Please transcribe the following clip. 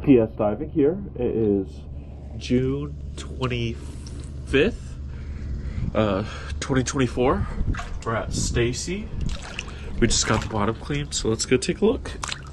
PS diving here. It is June 25th, 2024. We're at Stacy. We just got the bottom cleaned, so let's go take a look.